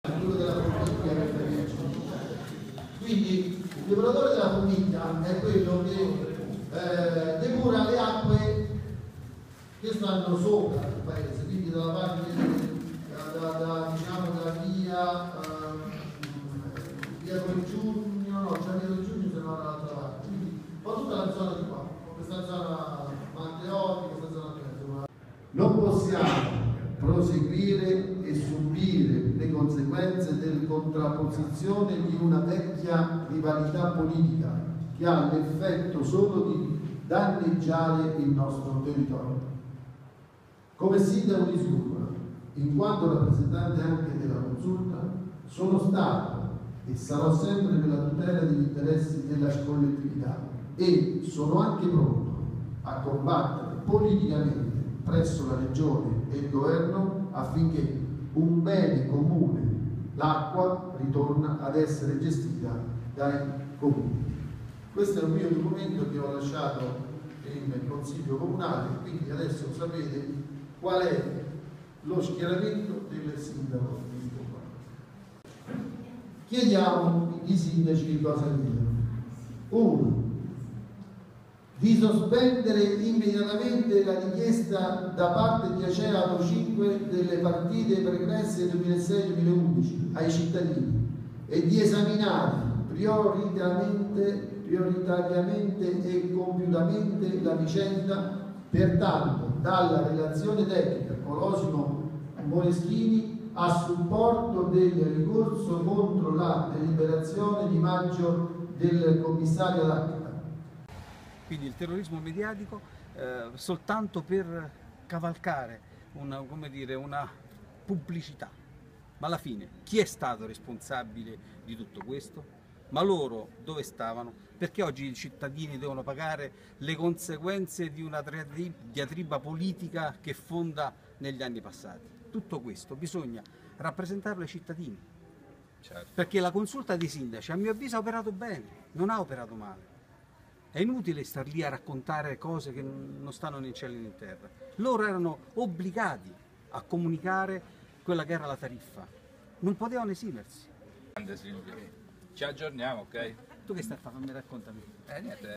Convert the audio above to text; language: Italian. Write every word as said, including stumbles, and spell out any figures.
quello della famiglia. Quindi il depuratore della famiglia è quello che eh, depura le acque che stanno sopra il paese, quindi dalla parte da, da, da, diciamo dalla via eh, via del Giugno, no, già via del Giugno se no dall'altra parte, quindi un po' tutta la zona di qua, questa zona Matteotti, questa zona di mezzo. Non possiamo proseguire e subire le conseguenze della contrapposizione di una vecchia rivalità politica che ha l'effetto solo di danneggiare il nostro territorio. Come sindaco di Sgurra, in quanto rappresentante anche della Consulta, sono stato e sarò sempre per la tutela degli interessi della collettività e sono anche pronto a combattere politicamente presso la Regione e il Governo affinché un bene comune, l'acqua, ritorna ad essere gestita dai comuni. Questo è un mio documento che ho lasciato in Consiglio Comunale, quindi adesso sapete qual è lo schieramento del sindaco di Sgurra. Chiediamo ai sindaci di cosa chiedono. Uno, di sospendere immediatamente la richiesta da parte di Acea Auto cinque delle partite pregresse duemilasei duemilaundici ai cittadini e di esaminare prioritariamente, prioritariamente e compiutamente la vicenda, pertanto dalla relazione tecnica Colosimo Moneschini a supporto del ricorso contro la deliberazione di maggio del commissario Lacca. Quindi il terrorismo mediatico eh, soltanto per cavalcare una, come dire, una pubblicità. Ma alla fine chi è stato responsabile di tutto questo? Ma loro dove stavano? Perché oggi i cittadini devono pagare le conseguenze di una diatriba politica che fonda negli anni passati? Tutto questo bisogna rappresentarlo ai cittadini. Certo. Perché la consulta dei sindaci a mio avviso ha operato bene, non ha operato male. È inutile star lì a raccontare cose che non stanno né in cielo né in terra. Loro erano obbligati a comunicare quella che era la tariffa. Non potevano esimersi. Grande Silvio. Ci aggiorniamo, ok? Tu che stai a fare? Fammi raccontami. Eh niente.